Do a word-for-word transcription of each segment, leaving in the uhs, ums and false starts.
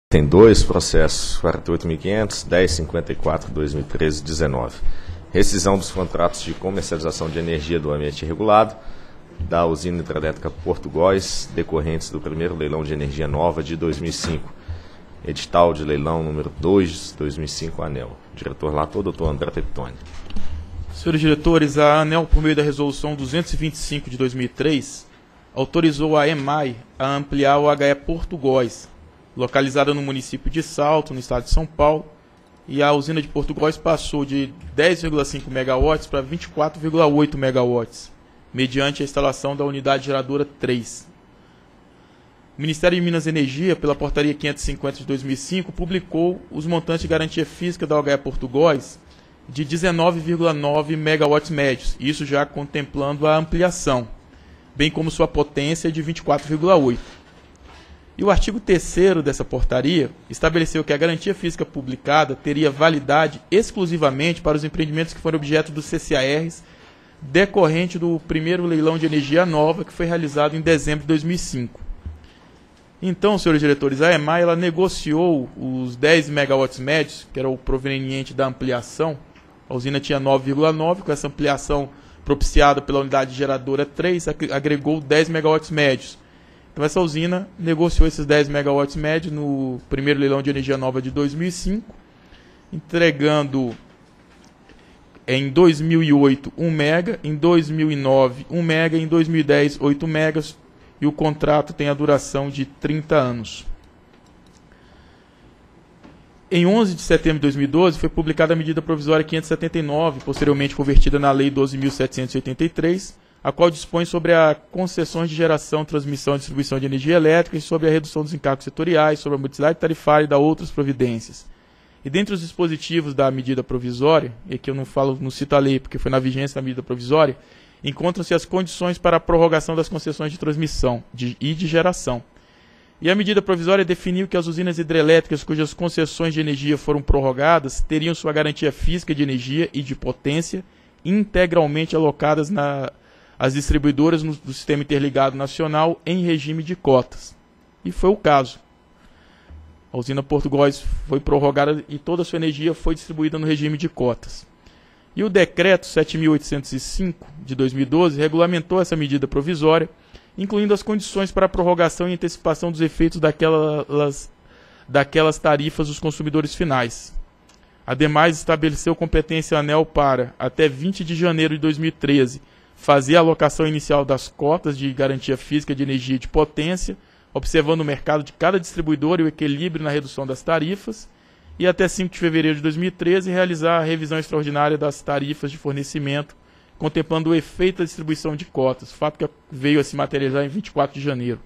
Tem dois processos, quarenta e oito mil e quinhentos, dez cinquenta e quatro, dois mil e treze, dezenove. Rescisão dos contratos de comercialização de energia do ambiente regulado da usina hidrelétrica Porto Góis, decorrentes do primeiro leilão de energia nova de dois mil e cinco. Edital de leilão número dois, dois mil e cinco, ANEEL. Diretor relator, doutor André Peptoni. Senhores diretores, a ANEEL, por meio da resolução duzentos e vinte e cinco de dois mil e três, autorizou a EMAI a ampliar o H E Porto Góis, localizada no município de Salto, no estado de São Paulo, e a usina de Porto Góis passou de dez vírgula cinco megawatts para vinte e quatro vírgula oito megawatts, mediante a instalação da unidade geradora três. O Ministério de Minas e Energia, pela portaria quinhentos e cinquenta de dois mil e cinco, publicou os montantes de garantia física da H E Porto Góis de dezenove vírgula nove megawatts médios, isso já contemplando a ampliação, bem como sua potência de vinte e quatro vírgula oito. E o artigo terceiro dessa portaria estabeleceu que a garantia física publicada teria validade exclusivamente para os empreendimentos que foram objeto dos C C A Rs decorrente do primeiro leilão de energia nova que foi realizado em dezembro de dois mil e cinco. Então, senhores diretores, a EMAI ela negociou os dez megawatts médios, que era o proveniente da ampliação. A usina tinha nove vírgula nove, com essa ampliação propiciada pela unidade geradora três, agregou dez megawatts médios. Então essa usina negociou esses dez megawatts médios no primeiro leilão de energia nova de dois mil e cinco, entregando em dois mil e oito um mega, em dois mil e nove um mega, em dois mil e dez oito megas, e o contrato tem a duração de trinta anos. Em onze de setembro de dois mil e doze foi publicada a medida provisória quinhentos e setenta e nove, posteriormente convertida na lei doze mil setecentos e oitenta e três, a qual dispõe sobre a concessões de geração, transmissão e distribuição de energia elétrica e sobre a redução dos encargos setoriais, sobre a modicidade tarifária e da outras providências. E dentre os dispositivos da medida provisória, e aqui eu não falo, não cito a lei porque foi na vigência da medida provisória, encontram-se as condições para a prorrogação das concessões de transmissão de, e de geração. E a medida provisória definiu que as usinas hidrelétricas cujas concessões de energia foram prorrogadas teriam sua garantia física de energia e de potência integralmente alocadas na as distribuidoras no, do Sistema Interligado Nacional em regime de cotas. E foi o caso. A usina Porto Góis foi prorrogada e toda a sua energia foi distribuída no regime de cotas. E o decreto sete mil oitocentos e cinco de dois mil e doze regulamentou essa medida provisória, incluindo as condições para a prorrogação e antecipação dos efeitos daquelas, daquelas tarifas dos consumidores finais. Ademais, estabeleceu competência ANEEL para, até vinte de janeiro de dois mil e treze, fazer a alocação inicial das cotas de garantia física de energia e de potência, observando o mercado de cada distribuidor e o equilíbrio na redução das tarifas, e até cinco de fevereiro de dois mil e treze realizar a revisão extraordinária das tarifas de fornecimento, contemplando o efeito da distribuição de cotas, fato que veio a se materializar em vinte e quatro de janeiro.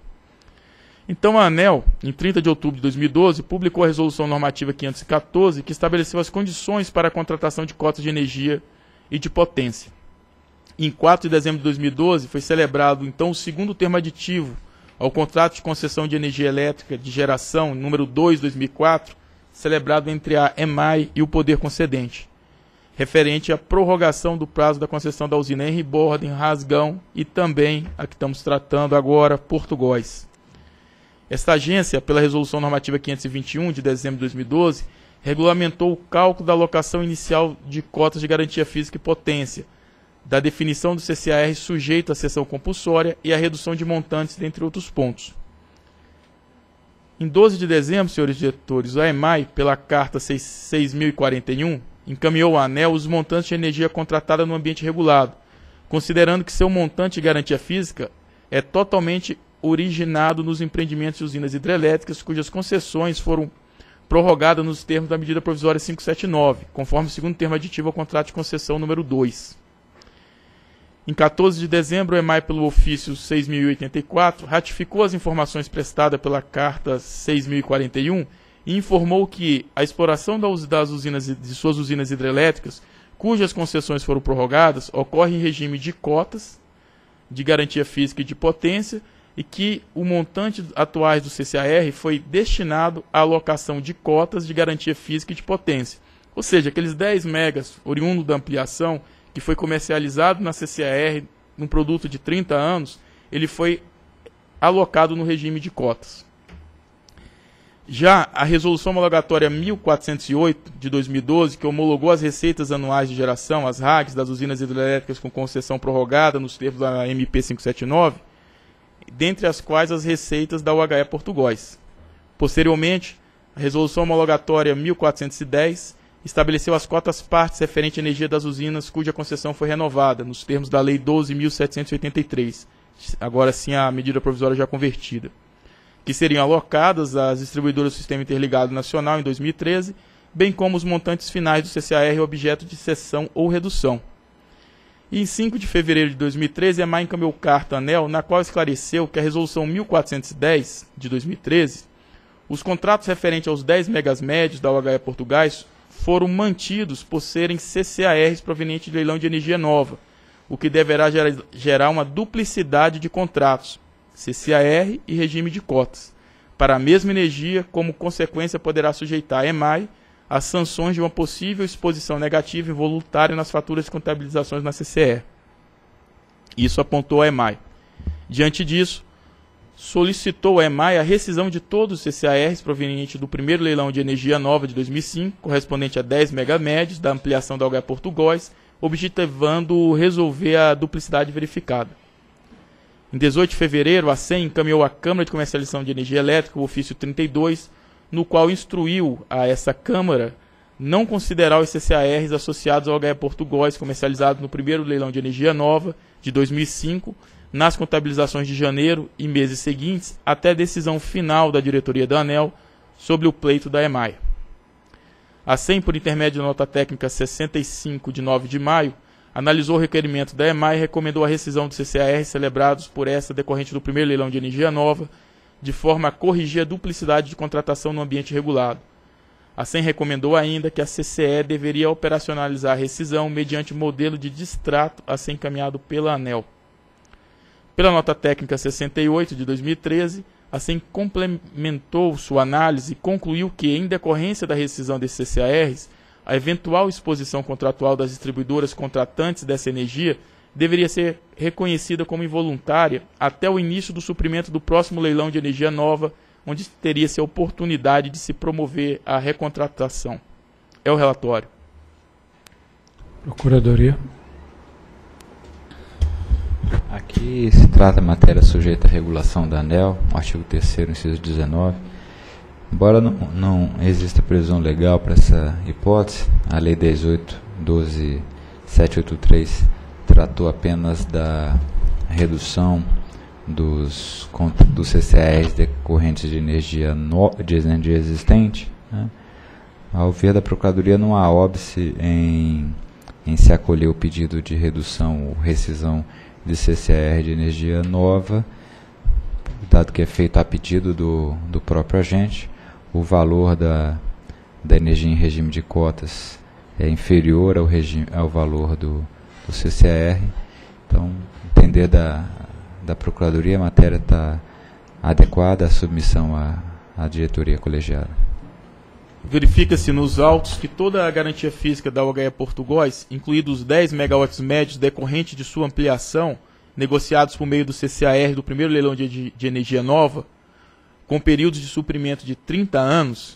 Então a ANEEL, em trinta de outubro de dois mil e doze, publicou a Resolução Normativa quinhentos e quatorze, que estabeleceu as condições para a contratação de cotas de energia e de potência. Em quatro de dezembro de dois mil e doze, foi celebrado então o segundo termo aditivo ao contrato de concessão de energia elétrica de geração número dois de dois mil e quatro, celebrado entre a EMAI e o poder concedente, referente à prorrogação do prazo da concessão da usina Henry Borden, Rasgão e também a que estamos tratando agora, Porto Góis. Esta agência, pela Resolução Normativa quinhentos e vinte e um de dezembro de dois mil e doze, regulamentou o cálculo da alocação inicial de cotas de garantia física e potência, da definição do C C A R sujeito à cessão compulsória e a redução de montantes, dentre outros pontos. Em doze de dezembro, senhores diretores, a EMAI, pela Carta seis mil e quarenta e um, encaminhou à ANEEL os montantes de energia contratada no ambiente regulado, considerando que seu montante de garantia física é totalmente originado nos empreendimentos de usinas hidrelétricas cujas concessões foram prorrogadas nos termos da medida provisória quinhentos e setenta e nove, conforme o segundo termo aditivo ao contrato de concessão número dois. Em quatorze de dezembro, a EMAI, pelo ofício seis mil e oitenta e quatro, ratificou as informações prestadas pela Carta seis mil e quarenta e um e informou que a exploração das usinas, de suas usinas hidrelétricas, cujas concessões foram prorrogadas, ocorre em regime de cotas, de garantia física e de potência, e que o montante atuais do C C A R foi destinado à alocação de cotas de garantia física e de potência. Ou seja, aqueles dez megas oriundo da ampliação, que foi comercializado na C C A R num produto de trinta anos, ele foi alocado no regime de cotas. Já a Resolução Homologatória mil quatrocentos e oito, de dois mil e doze, que homologou as receitas anuais de geração, as R A Gs, das usinas hidrelétricas com concessão prorrogada nos termos da M P quinhentos e setenta e nove, dentre as quais as receitas da U H E Portugóis. Posteriormente, a Resolução Homologatória mil quatrocentos e dez estabeleceu as cotas partes referente à energia das usinas cuja concessão foi renovada, nos termos da Lei doze mil setecentos e oitenta e três, agora sim a medida provisória já convertida, que seriam alocadas às distribuidoras do Sistema Interligado Nacional em dois mil e treze, bem como os montantes finais do C C A R objeto de cessão ou redução. E em cinco de fevereiro de dois mil e treze, a EMAI encaminhou carta à ANEEL, na qual esclareceu que a Resolução mil quatrocentos e dez, de dois mil e treze, os contratos referentes aos dez megas médios da U H E Portugás foram mantidos por serem C C A Rs provenientes de leilão de energia nova, o que deverá gerar uma duplicidade de contratos, C C A R e regime de cotas, para a mesma energia, como consequência poderá sujeitar a EMAI às sanções de uma possível exposição negativa e voluntária nas faturas de contabilizações na C C E. Isso apontou a EMAI. Diante disso, solicitou a EMAI a rescisão de todos os C C A Rs provenientes do primeiro leilão de energia nova de dois mil e cinco, correspondente a dez megamédios da ampliação da U H E Portugóis, objetivando resolver a duplicidade verificada. Em dezoito de fevereiro, a SEM encaminhou à Câmara de Comercialização de Energia Elétrica o ofício trinta e dois, no qual instruiu a essa Câmara não considerar os C C A Rs associados ao U H E Portugóis comercializados no primeiro leilão de energia nova de dois mil e cinco, nas contabilizações de janeiro e meses seguintes, até a decisão final da diretoria da ANEEL sobre o pleito da EMAI. A SEM, por intermédio da nota técnica sessenta e cinco, de nove de maio, analisou o requerimento da EMAI e recomendou a rescisão dos C C A Rs celebrados por essa decorrente do primeiro leilão de energia nova, de forma a corrigir a duplicidade de contratação no ambiente regulado. A SEM recomendou ainda que a C C E deveria operacionalizar a rescisão mediante modelo de distrato a ser encaminhado pela ANEEL. Pela nota técnica sessenta e oito, de dois mil e treze, a SEM complementou sua análise e concluiu que, em decorrência da rescisão desses C C A Rs, a eventual exposição contratual das distribuidoras contratantes dessa energia deveria ser reconhecida como involuntária até o início do suprimento do próximo leilão de energia nova, onde teria-se a oportunidade de se promover a recontratação. É o relatório. Procuradoria. Aqui se trata de matéria sujeita à regulação da ANEEL, artigo terceiro, inciso dezenove. Embora não, não exista previsão legal para essa hipótese, a Lei dez mil oitocentos e doze mil setecentos e oitenta e três tratou apenas da redução dos, dos C C A Rs decorrentes de energia, no, de energia existente. Né? Ao ver da Procuradoria, não há óbice em, em se acolher o pedido de redução ou rescisão de C C A R de energia nova, dado que é feito a pedido do, do próprio agente. O valor da, da energia em regime de cotas é inferior ao, regime, ao valor do, do C C A R. Então, entender da, da Procuradoria, a matéria está adequada à submissão à, à diretoria colegiada. Verifica-se nos autos que toda a garantia física da U H E Portugóis, incluídos os dez megawatts médios decorrentes de sua ampliação, negociados por meio do C C A R do primeiro leilão de, de energia nova, com períodos de suprimento de trinta anos,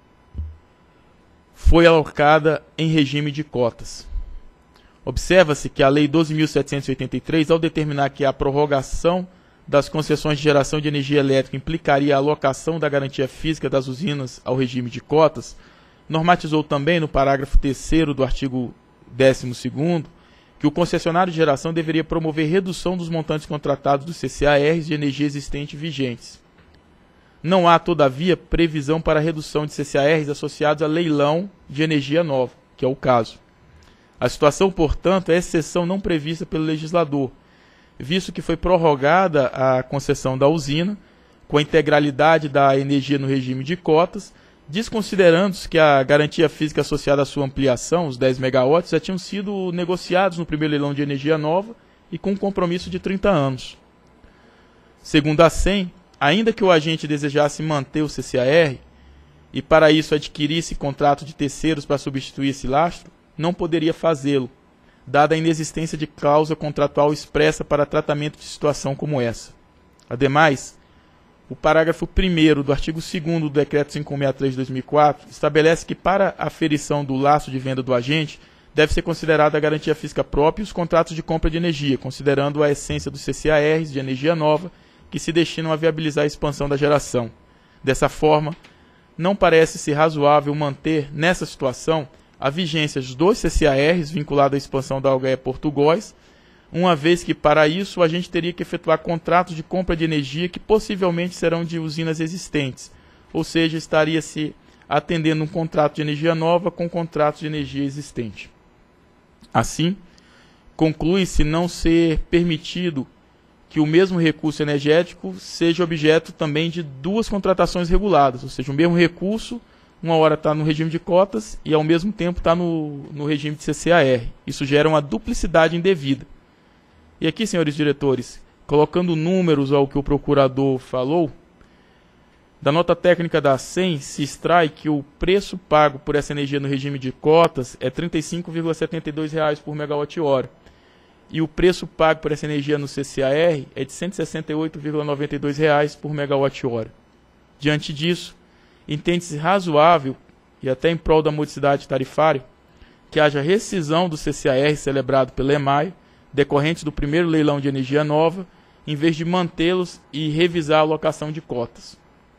foi alocada em regime de cotas. Observa-se que a Lei doze mil setecentos e oitenta e três, ao determinar que a prorrogação das concessões de geração de energia elétrica implicaria a alocação da garantia física das usinas ao regime de cotas, normatizou também no parágrafo terceiro do artigo décimo segundo que o concessionário de geração deveria promover redução dos montantes contratados dos C C A Rs de energia existente vigentes. Não há, todavia, previsão para a redução de C C A Rs associados a leilão de energia nova, que é o caso. A situação, portanto, é exceção não prevista pelo legislador, visto que foi prorrogada a concessão da usina, com a integralidade da energia no regime de cotas, desconsiderando-se que a garantia física associada à sua ampliação, os dez megawatts, já tinham sido negociados no primeiro leilão de energia nova e com um compromisso de trinta anos. Segundo a SEM, ainda que o agente desejasse manter o C C A R e para isso adquirisse contrato de terceiros para substituir esse lastro, não poderia fazê-lo, dada a inexistência de cláusula contratual expressa para tratamento de situação como essa. Ademais, o parágrafo primeiro do artigo segundo do Decreto quinhentos e sessenta e três de dois mil e quatro estabelece que para a aferição do laço de venda do agente deve ser considerada a garantia física própria e os contratos de compra de energia, considerando a essência dos C C A Rs de energia nova que se destinam a viabilizar a expansão da geração. Dessa forma, não parece ser razoável manter, nessa situação, a vigência dos C C A Rs vinculados à expansão da Algae Porto Góis, uma vez que, para isso, a gente teria que efetuar contratos de compra de energia que possivelmente serão de usinas existentes, ou seja, estaria-se atendendo um contrato de energia nova com contratos de energia existente. Assim, conclui-se não ser permitido que o mesmo recurso energético seja objeto também de duas contratações reguladas, ou seja, o mesmo recurso, uma hora está no regime de cotas e ao mesmo tempo está no, no regime de C C A R. Isso gera uma duplicidade indevida. E aqui, senhores diretores, colocando números ao que o procurador falou, da nota técnica da ACEM se extrai que o preço pago por essa energia no regime de cotas é trinta e cinco vírgula setenta e dois reais por megawatt-hora. E o preço pago por essa energia no C C A R é de cento e sessenta e oito vírgula noventa e dois reais por megawatt-hora. Diante disso, entende-se razoável, e até em prol da modicidade tarifária, que haja rescisão do C C A R celebrado pela EMAI, decorrentes do primeiro leilão de energia nova, em vez de mantê-los e revisar a alocação de cotas.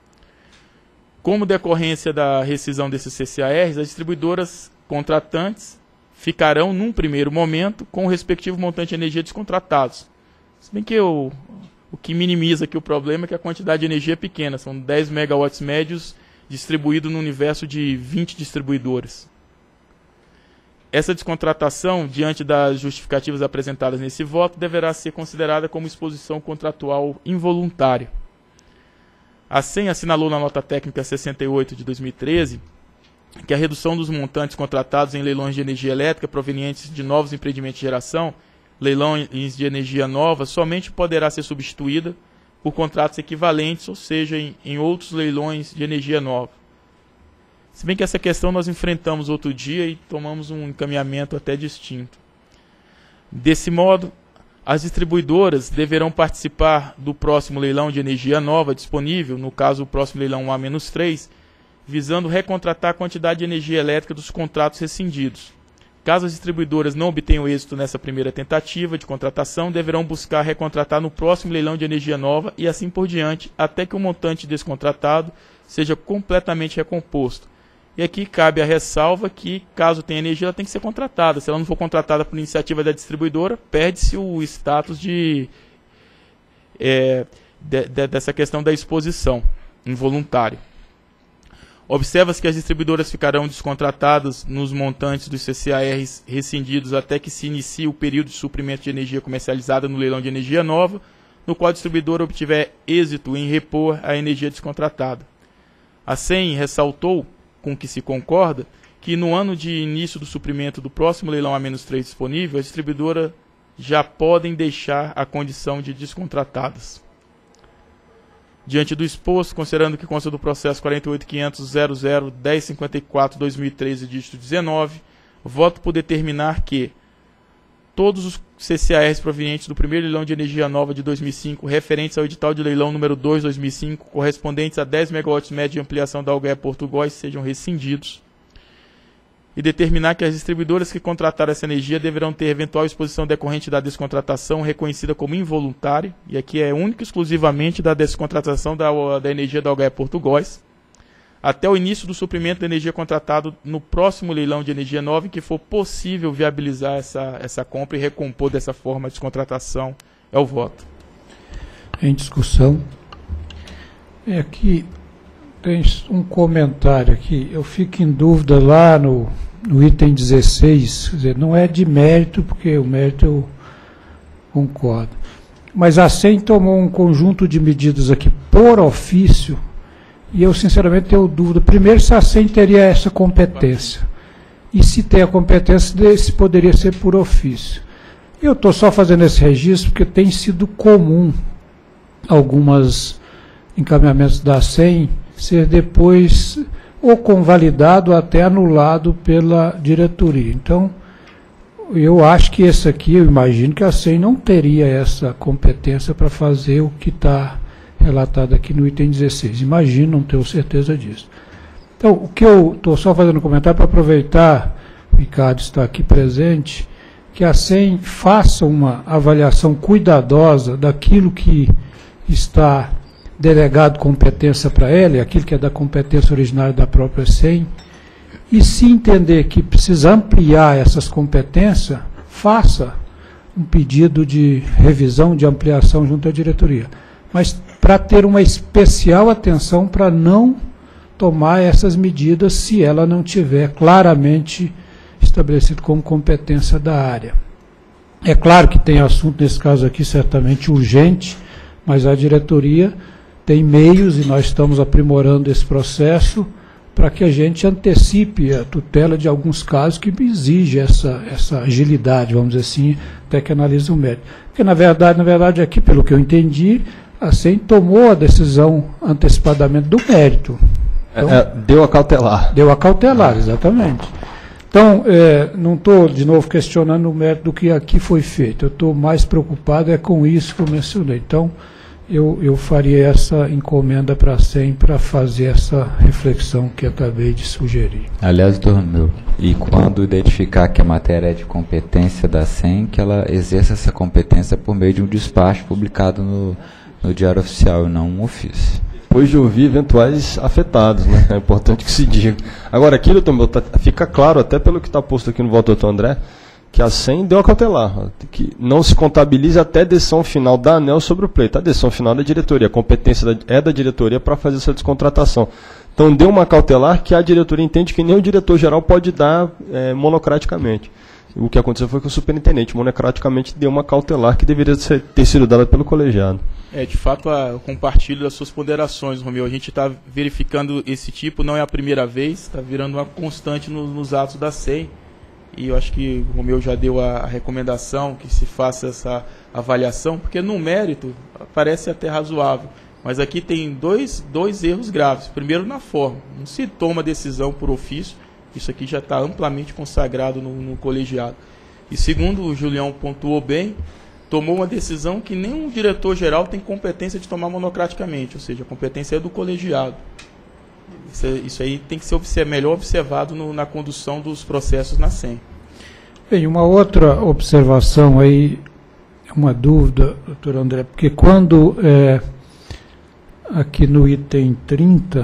Como decorrência da rescisão desses C C A Rs, as distribuidoras contratantes ficarão, num primeiro momento, com o respectivo montante de energia descontratados. Se bem que o, o que minimiza aqui o problema é que a quantidade de energia é pequena, são dez megawatts médios distribuídos no universo de vinte distribuidoras. Essa descontratação, diante das justificativas apresentadas nesse voto, deverá ser considerada como exposição contratual involuntária. A ACEM assinalou na nota técnica sessenta e oito de dois mil e treze que a redução dos montantes contratados em leilões de energia elétrica provenientes de novos empreendimentos de geração, leilões de energia nova, somente poderá ser substituída por contratos equivalentes, ou seja, em, em outros leilões de energia nova. Se bem que essa questão nós enfrentamos outro dia e tomamos um encaminhamento até distinto. Desse modo, as distribuidoras deverão participar do próximo leilão de energia nova disponível, no caso o próximo leilão um A menos três, visando recontratar a quantidade de energia elétrica dos contratos rescindidos. Caso as distribuidoras não obtenham êxito nessa primeira tentativa de contratação, deverão buscar recontratar no próximo leilão de energia nova e assim por diante, até que o montante descontratado seja completamente recomposto. E aqui cabe a ressalva que, caso tenha energia, ela tem que ser contratada. Se ela não for contratada por iniciativa da distribuidora, perde-se o status de, é, de, de, dessa questão da exposição involuntária. Observa-se que as distribuidoras ficarão descontratadas nos montantes dos C C A Rs rescindidos até que se inicie o período de suprimento de energia comercializada no leilão de energia nova, no qual a distribuidora obtiver êxito em repor a energia descontratada. A ACEM ressaltou, com que se concorda, que no ano de início do suprimento do próximo leilão A menos três disponível, as distribuidoras já podem deixar a condição de descontratadas. Diante do exposto, considerando que consta do processo quarenta e oito ponto quinhentos ponto zero zero ponto dez cinquenta e quatro barra dois mil e treze, dígito dezenove, voto por determinar que todos os C C A Rs provenientes do primeiro leilão de energia nova de dois mil e cinco, referentes ao edital de leilão número dois de dois mil e cinco, correspondentes a dez megawatts médio de ampliação da Algae Porto Góis, sejam rescindidos. E determinar que as distribuidoras que contrataram essa energia deverão ter eventual exposição decorrente da descontratação reconhecida como involuntária, e aqui é única e exclusivamente da descontratação da, da energia da Algae Porto Góis, até o início do suprimento da energia contratado no próximo leilão de energia nova, em que for possível viabilizar essa, essa compra e recompor dessa forma a descontratação. É o voto. Em discussão. É aqui, tem um comentário aqui. Eu fico em dúvida lá no, no item dezesseis, quer dizer, não é de mérito, porque o mérito eu concordo. Mas a ACEM tomou um conjunto de medidas aqui por ofício. E eu, sinceramente, tenho dúvida. Primeiro, se a ACEM teria essa competência. E se tem a competência, se poderia ser por ofício. Eu estou só fazendo esse registro porque tem sido comum alguns encaminhamentos da ACEM ser depois ou convalidado ou até anulado pela diretoria. Então, eu acho que esse aqui, eu imagino que a ACEM não teria essa competência para fazer o que está relatada aqui no item dezesseis. Imagino, não tenho certeza disso. Então, o que eu estou só fazendo um comentário para aproveitar, o Ricardo está aqui presente, que a SEM faça uma avaliação cuidadosa daquilo que está delegado competência para ela, aquilo que é da competência originária da própria SEM, e se entender que precisa ampliar essas competências, faça um pedido de revisão, de ampliação junto à diretoria. Mas para ter uma especial atenção para não tomar essas medidas se ela não tiver claramente estabelecido como competência da área. É claro que tem assunto, nesse caso aqui, certamente urgente, mas a diretoria tem meios, e nós estamos aprimorando esse processo, para que a gente antecipe a tutela de alguns casos que exige essa, essa agilidade, vamos dizer assim, até que analise o mérito. Porque, na verdade, na verdade, aqui, pelo que eu entendi, a SEM tomou a decisão antecipadamente do mérito. Então, é, é, deu a cautelar. Deu a cautelar, exatamente. Então, é, não estou, de novo, questionando o mérito do que aqui foi feito. Eu estou mais preocupado é com isso que eu mencionei. Então, eu, eu faria essa encomenda para a SEM para fazer essa reflexão que acabei de sugerir. Aliás, doutor Romeu, e quando identificar que a matéria é de competência da SEM, que ela exerça essa competência por meio de um despacho publicado no, no Diário Oficial, e não um ofício. Depois de ouvir eventuais afetados, né? É importante que se diga. Agora, aqui, doutor Romeu, tá, fica claro, até pelo que está posto aqui no voto do doutor André, que a SEM deu a cautelar, que não se contabilize até a decisão final da ANEEL sobre o pleito. A decisão final é da diretoria, a competência da, é da diretoria para fazer essa descontratação. Então, deu uma cautelar que a diretoria entende que nem o diretor-geral pode dar é, monocraticamente. O que aconteceu foi que o superintendente, monocraticamente, deu uma cautelar que deveria ser, ter sido dada pelo colegiado. É, de fato, a, eu compartilho das suas ponderações, Romeu. A gente está verificando esse tipo, não é a primeira vez, está virando uma constante no, nos atos da SEM. E eu acho que o Romeu já deu a, a recomendação que se faça essa avaliação, porque no mérito parece até razoável. Mas aqui tem dois, dois erros graves. Primeiro, na forma. Não se toma decisão por ofício. Isso aqui já está amplamente consagrado no, no colegiado. E segundo, o Julião pontuou bem, tomou uma decisão que nenhum diretor-geral tem competência de tomar monocraticamente, ou seja, a competência é do colegiado. Isso, isso aí tem que ser observ- melhor observado no, na condução dos processos na SEM. Bem, uma outra observação aí, uma dúvida, doutor André, porque quando, é, aqui no item trinta,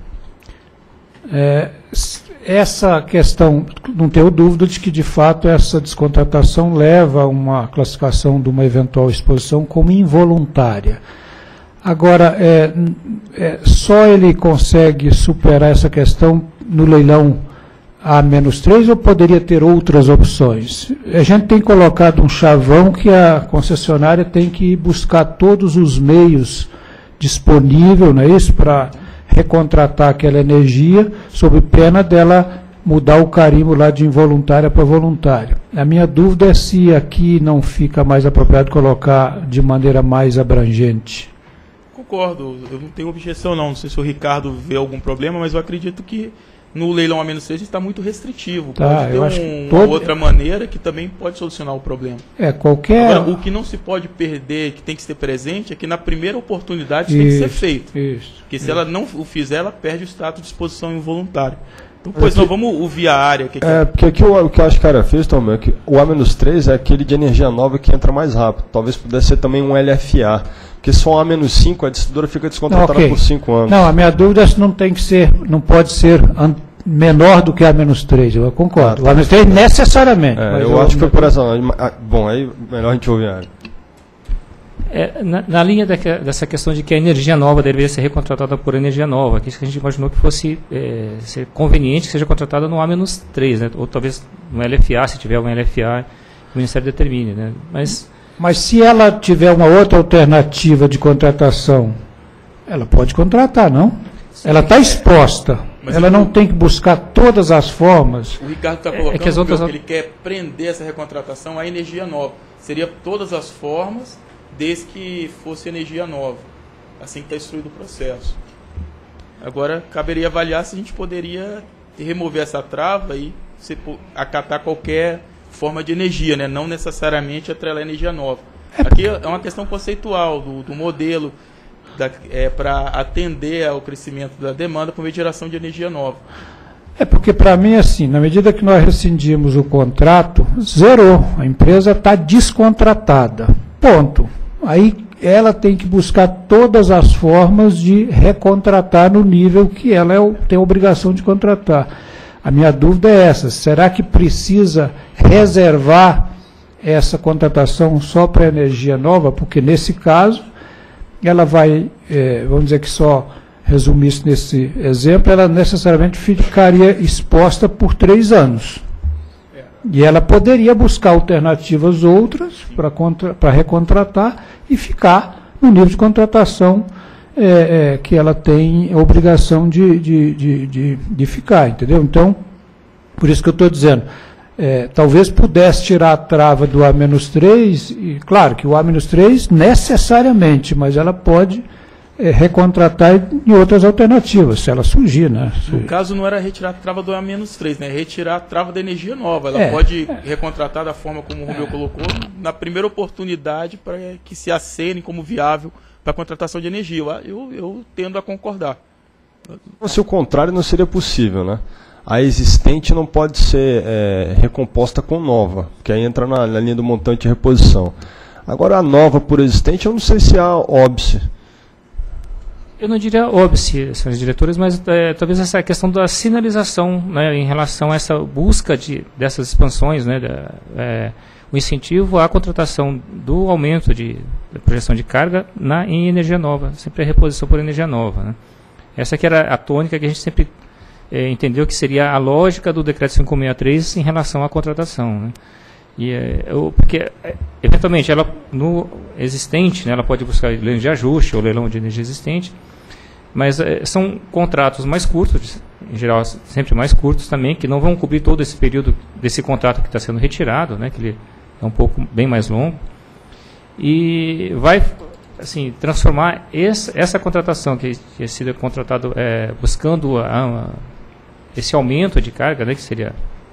é, essa questão, não tenho dúvida de que, de fato, essa descontratação leva a uma classificação de uma eventual exposição como involuntária. Agora, é, é, só ele consegue superar essa questão no leilão A menos três ou poderia ter outras opções? A gente tem colocado um chavão que a concessionária tem que buscar todos os meios disponíveis, não é isso, para recontratar aquela energia, sob pena dela mudar o carimbo lá de involuntária para voluntária. A minha dúvida é se aqui não fica mais apropriado colocar de maneira mais abrangente. Concordo, eu não tenho objeção não, não sei se o Ricardo vê algum problema, mas eu acredito que no leilão A menos três está muito restritivo. Tá, pode ter eu um, acho que uma todo... outra maneira que também pode solucionar o problema. É, qualquer... Agora, o que não se pode perder, que tem que ser presente, é que na primeira oportunidade isso, tem que ser feito. Isso, Porque se isso. ela não o fizer, ela perde o status de exposição involuntária. Então, pois não, vamos ouvir a área. Que é, que... porque aqui o, o que eu acho que era fez, Tom, é que o A menos três é aquele de energia nova que entra mais rápido. Talvez pudesse ser também um L F A. Porque só A menos cinco, a distribuidora fica descontratada okay. por cinco anos. Não, a minha dúvida é se não tem que ser, não pode ser an- menor do que A menos três, eu concordo. Ah, tá. O A menos três necessariamente. É, mas eu, eu acho que foi por essa. Bom, aí melhor a gente ouvir a área. É, na, na linha de, dessa questão de que a energia nova deveria ser recontratada por energia nova, que a gente imaginou que fosse é, ser conveniente que seja contratada no A menos três, né? Ou talvez no L F A, se tiver um L F A, o Ministério determine. Né? Mas, Mas se ela tiver uma outra alternativa de contratação, ela pode contratar, não? Ela está exposta. Mas ela eu- não tem que buscar todas as formas. O Ricardo está É- é colocando que as outras- que ele quer prender essa recontratação à energia nova. Seria todas as formas, desde que fosse energia nova. Assim que está instruído o processo. Agora, caberia avaliar se a gente poderia remover essa trava e se po- acatar qualquer forma de energia, né? Não necessariamente atrelar a energia nova. Aqui é uma questão conceitual do, do modelo. é, para atender ao crescimento da demanda por meio de geração de energia nova. É porque, para mim, assim, na medida que nós rescindimos o contrato, zerou. A empresa está descontratada. Ponto. Aí ela tem que buscar todas as formas de recontratar no nível que ela é, tem a obrigação de contratar. A minha dúvida é essa: será que precisa reservar essa contratação só para energia nova? Porque, nesse caso, ela vai, é, vamos dizer que só resumir isso nesse exemplo, ela necessariamente ficaria exposta por três anos. É. E ela poderia buscar alternativas outras para recontratar e ficar no nível de contratação é, é, que ela tem a obrigação de, de, de, de, de ficar, entendeu? Então, por isso que eu estou dizendo, é, talvez pudesse tirar a trava do A menos três, e claro que o A menos três necessariamente, mas ela pode é, recontratar em outras alternativas, se ela surgir, né? No caso, não era retirar a trava do A menos três, né? Retirar a trava da energia nova. Ela é, pode é. recontratar da forma como o Rubio é. colocou, na primeira oportunidade para que se acene como viável para a contratação de energia. Eu, eu, eu tendo a concordar. Se o contrário não seria possível, né? A existente não pode ser é, recomposta com nova, que aí entra na, na linha do montante de reposição. Agora, a nova por existente, eu não sei se há óbice. Eu não diria óbice, senhores diretores, mas é, talvez essa questão da sinalização, né, em relação a essa busca de, dessas expansões, né, da, é, o incentivo à contratação do aumento de, da projeção de carga na, em energia nova, sempre a reposição por energia nova. Né. Essa que era a tônica que a gente sempre é, entendeu que seria a lógica do decreto cinco mil sessenta e três em relação à contratação. Né. E, é, eu, porque, é, eventualmente, ela, no existente, né, ela pode buscar leilão de ajuste ou leilão de energia existente, mas é, são contratos mais curtos, em geral sempre mais curtos também, que não vão cobrir todo esse período desse contrato que está sendo retirado, né, que ele é um pouco bem mais longo, e vai assim, transformar essa, essa contratação que tinha sido contratado é, buscando a, a, esse aumento de carga, né, que seria,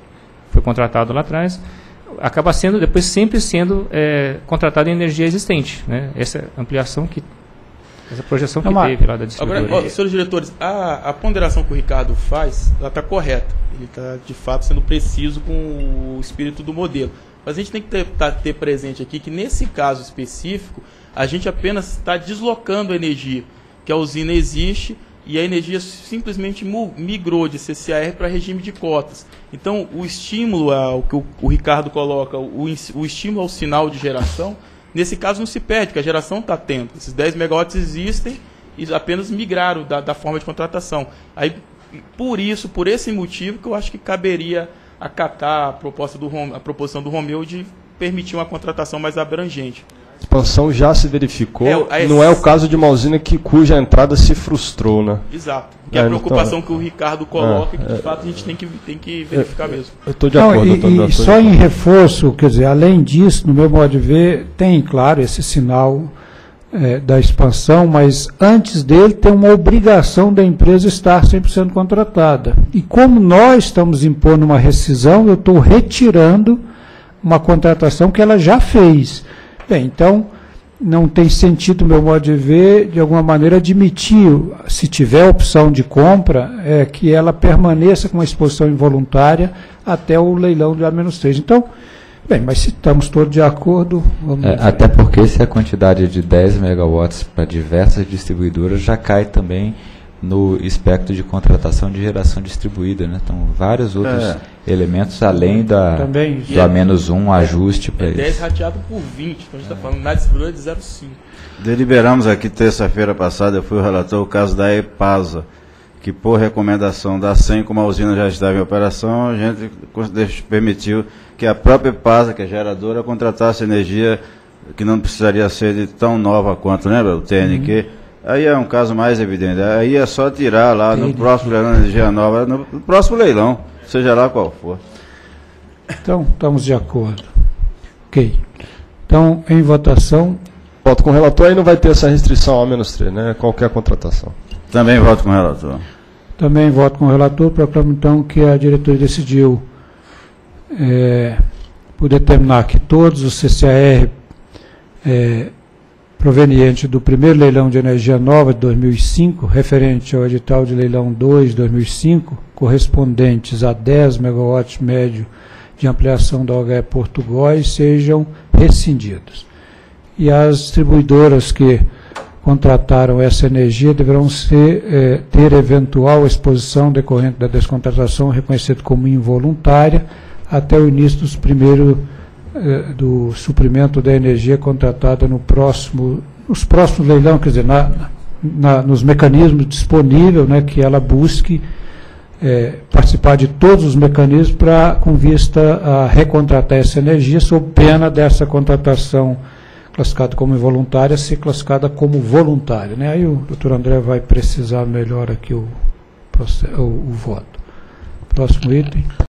foi contratado lá atrás, acaba sendo depois sempre sendo é, contratado em energia existente, né? Essa ampliação que essa projeção que Não, teve lá da distribuidora. Agora, ó, senhores diretores, a, a ponderação que o Ricardo faz, ela está correta. Ele está, de fato, sendo preciso com o espírito do modelo. Mas a gente tem que ter, tá, ter presente aqui que, nesse caso específico, a gente apenas está deslocando a energia, que a usina existe e a energia simplesmente migrou de C C A R para regime de cotas. Então, o estímulo, ao que o, o Ricardo coloca, o, o estímulo ao sinal de geração, nesse caso não se perde, porque a geração está tendo. Esses dez megawatts existem e apenas migraram da, da forma de contratação. Aí, por isso, por esse motivo, que eu acho que caberia acatar a, proposta do, a proposição do Romeu de permitir uma contratação mais abrangente. A expansão já se verificou, é, é, não é o caso de uma usina que, cuja entrada se frustrou, né? Exato, que é a preocupação então, que o Ricardo coloca, é, que de é, fato a gente tem que, tem que verificar é, mesmo. Eu estou de acordo. Não, e, e só em reforço, quer dizer, além disso, no meu modo de ver, tem, claro, esse sinal é, da expansão, mas antes dele tem uma obrigação da empresa estar cem por cento contratada. E como nós estamos impondo uma rescisão, eu estou retirando uma contratação que ela já fez. Bem, então, não tem sentido, meu modo de ver, de alguma maneira admitir, se tiver opção de compra, é, que ela permaneça com uma exposição involuntária até o leilão de A menos três. Então, bem, mas se estamos todos de acordo... Vamos é, até porque se a quantidade de dez megawatts para diversas distribuidoras já cai também no espectro de contratação de geração distribuída, né? Então, vários outros é. elementos além da, também, do A menos um ajuste para isso. dez rateado por vinte, então a gente está falando na distribuidora de zero vírgula cinco. Deliberamos aqui terça-feira passada, eu fui o relator, o caso da EPASA, que por recomendação da S E M, como a usina já estava em operação, a gente permitiu que a própria EPASA, que é geradora, contratasse energia que não precisaria ser de tão nova quanto, lembra? O T N Q. Uhum. Aí é um caso mais evidente. Aí é só tirar lá no próximo leilão de energia nova, no próximo leilão, seja lá qual for. Então, estamos de acordo. Ok. Então, em votação... Voto com o relator, aí não vai ter essa restrição ao A menos três, né? Qualquer contratação. Também voto com o relator. Também voto com o relator. Proclamo, então, que a diretoria decidiu é, por determinar que todos os C C A R... É, proveniente do primeiro leilão de energia nova de dois mil e cinco, referente ao edital de leilão dois de dois mil e cinco, correspondentes a dez megawatts médio de ampliação da O H E Porto Góis, sejam rescindidos. E as distribuidoras que contrataram essa energia deverão ser, eh, ter eventual exposição decorrente da descontratação reconhecida como involuntária até o início dos primeiros do suprimento da energia contratada no próximo, nos próximos leilões, quer dizer, na, na, nos mecanismos disponíveis, né, que ela busque é, participar de todos os mecanismos para, com vista a recontratar essa energia, sob pena dessa contratação classificada como involuntária ser classificada como voluntária. Né? Aí o doutor André vai precisar melhor aqui o, o, o voto. Próximo item.